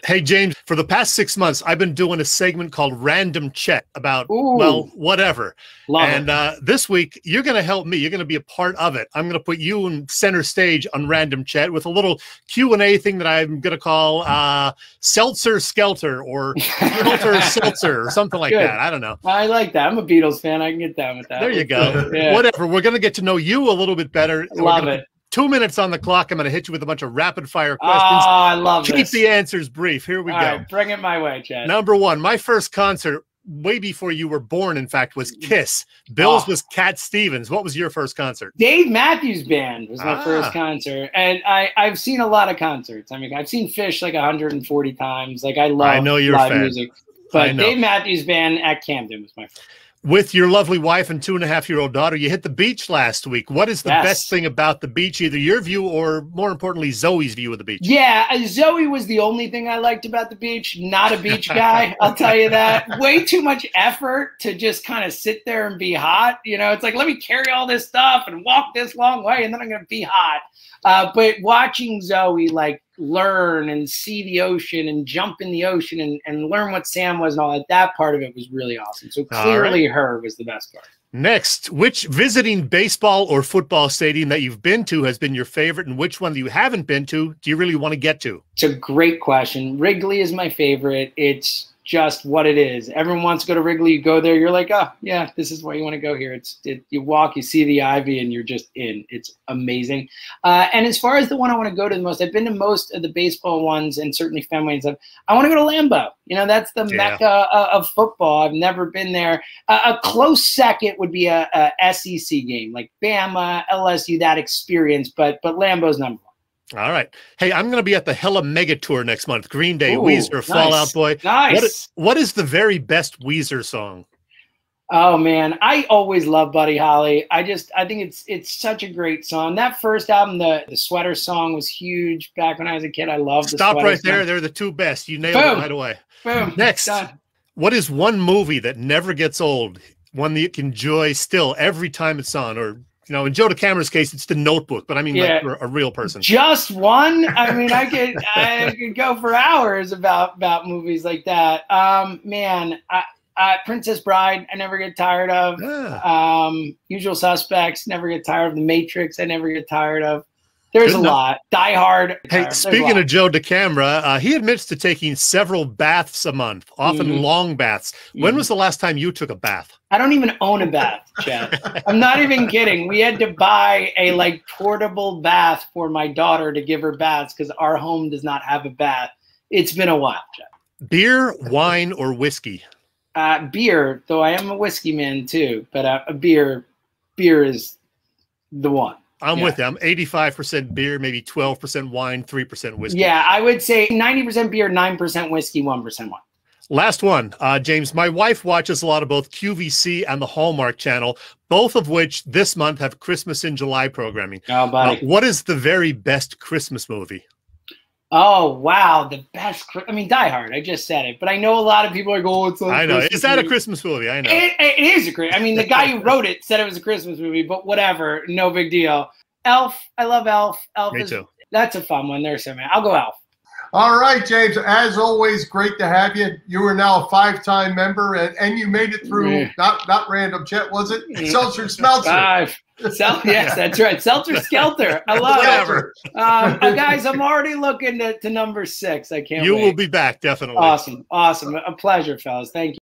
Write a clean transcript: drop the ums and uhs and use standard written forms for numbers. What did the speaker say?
Hey, James, for the past 6 months, I've been doing a segment called Random Chet about, well, whatever. Love it. This week, you're going to help me. You're going to be a part of it. I'm going to put you in center stage on Random Chet with a little Q&A thing that I'm going to call Seltzer Skelter or Seltzer or something like that. I don't know. I like that. I'm a Beatles fan. I can get down with that. There you go. Yeah. Whatever. We're going to get to know you a little bit better. Love it. 2 minutes on the clock. I'm going to hit you with a bunch of rapid fire questions. Oh, I love this. Keep the answers brief. Here we go. Right, bring it my way, Chad. Number one, my first concert, way before you were born, in fact, was Kiss. Bill's was Cat Stevens. What was your first concert? Dave Matthews Band was my first concert. And I've seen a lot of concerts. I mean, I've seen Fish like 140 times. Like, I love live music. But Dave Matthews Band at Camden was my first. With your lovely wife and 2.5-year-old daughter, you hit the beach last week. What is the best thing about the beach, either your view or, more importantly, Zoe's view of the beach? Yeah, Zoe was the only thing I liked about the beach. Not a beach guy, I'll tell you that. Way too much effort to just kind of sit there and be hot. You know, it's like, let me carry all this stuff and walk this long way, and then I'm going to be hot. But watching Zoe, like, learn and see the ocean and jump in the ocean and learn what sand was and all that part of it was really awesome. So clearly her was the best part. Next, which visiting baseball or football stadium that you've been to has been your favorite, and which one that you haven't been to do you really want to get to? It's a great question. Wrigley is my favorite. It's just what it is. Everyone wants to go to Wrigley. You go there, you're like, oh yeah, this is why you want to go here. You walk, you see the ivy, and you're just in. It's amazing. And as far as the one I want to go to the most, I've been to most of the baseball ones and certainly Fenway and stuff. I want to go to Lambeau. You know, that's the mecca of football. I've never been there. A close second would be a SEC game, like Bama, LSU, that experience. But Lambeau's number one. All right. Hey, I'm going to be at the Hella Mega Tour next month. Green Day, Weezer, Fall Out Boy. Nice. What is the very best Weezer song? Oh man, I always love Buddy Holly. I think it's such a great song. That first album, the Sweater song, was huge back when I was a kid. I loved the Stop Sweater right there. song. They're the two best. You nailed it right away. Boom. Next, Done. What is one movie that never gets old? One that you can enjoy still every time it's on, or you know, in Joe DeCamera's case, it's The Notebook, but I mean, like, for a real person. Just one? I mean, I could go for hours about movies like that. Man, Princess Bride, I never get tired of. Usual Suspects, never get tired of. The Matrix, I never get tired of. There's a lot. Die Hard. Hey, speaking of Joe DeCamera, he admits to taking several baths a month, often long baths. When was the last time you took a bath? I don't even own a bath, Chet. I'm not even kidding. We had to buy a portable bath for my daughter to give her baths because our home does not have a bath. It's been a while, Chet. Beer, wine, or whiskey? Beer, though I am a whiskey man too, but beer is the one. I'm with you. I'm 85% beer, maybe 12% wine, 3% whiskey. Yeah, I would say 90% beer, 9% whiskey, 1% wine. Last one, James. My wife watches a lot of both QVC and the Hallmark Channel, both of which this month have Christmas in July programming. Oh, buddy. What is the very best Christmas movie? Oh, wow. The best. I mean, Die Hard. I just said it. But I know a lot of people are going, it's I know. Is that a Christmas movie? I know. It is a Christmas. I mean, the guy who wrote it said it was a Christmas movie, but whatever. No big deal. Elf. I love Elf. Me too. That's a fun one. There's so many. I'll go Elf. All right, James. As always, great to have you. You are now a 5-time member, and you made it through, not Random Chet, was it? Seltzer Smelter. 5. Yes, that's right. Seltzer Skelter. I love it. Guys, I'm already looking to number 6. I can't wait. You will be back, definitely. Awesome. A pleasure, fellas. Thank you.